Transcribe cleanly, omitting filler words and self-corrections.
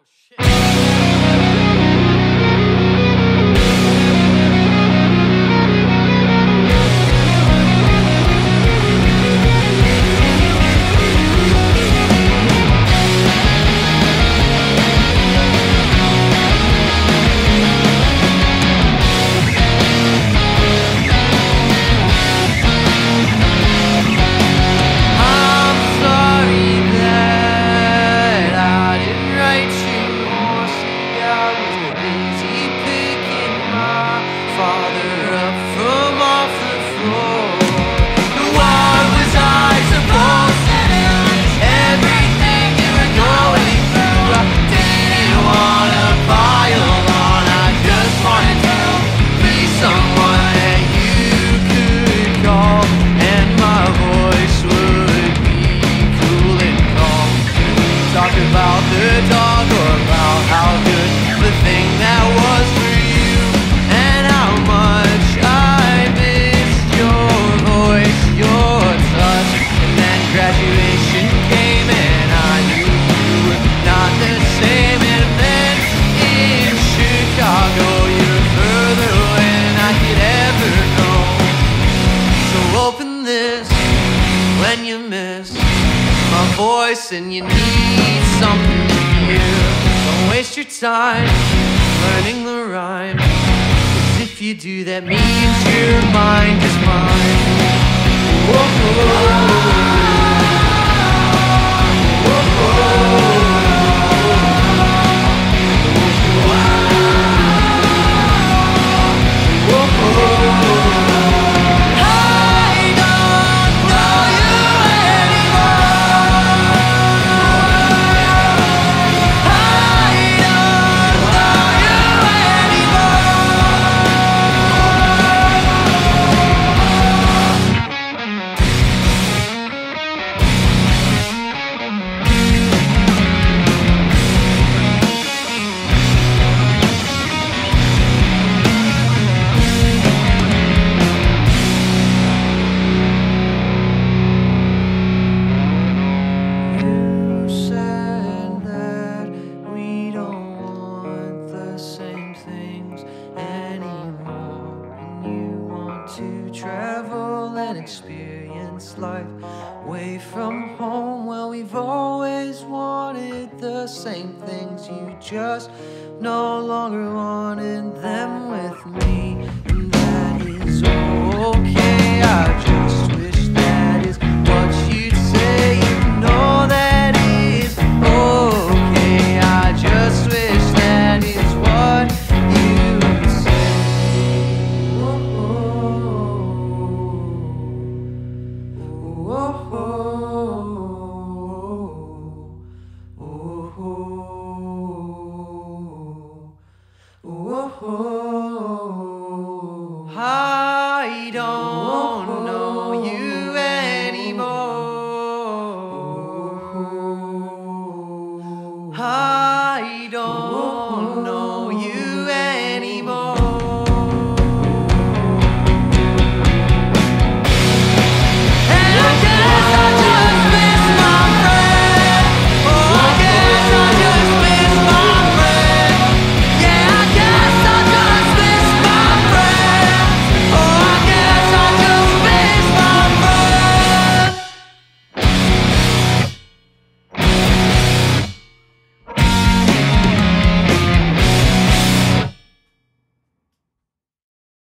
Voice and you need something to hear. Don't waste your time learning the rhyme, 'cause if you do, that means your mind is mine. Whoa, whoa. Travel and experience life away from home. Well, we've always wanted the same things. You just no longer wanted them with me, and that is okay. I just wish that is what you'd say. You know that is okay. I just wish that is what you'd say. I don't know you anymore. I don't know